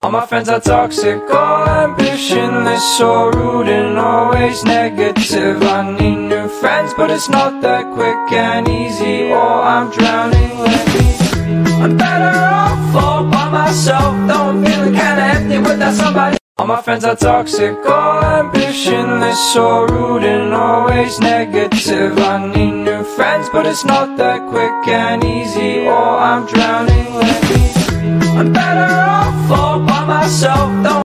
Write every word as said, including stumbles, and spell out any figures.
All my friends are toxic, all ambitionless, so rude and always negative. I need new friends, but it's not that quick and easy, or I'm drowning. Let me free. I'm better off all by myself, though I'm feeling kinda empty without somebody. All my friends are toxic, all ambitionless, so rude and always negative. I need new friends, but it's not that quick and easy, or I'm drowning. Let me free. I'm better off all by myself, though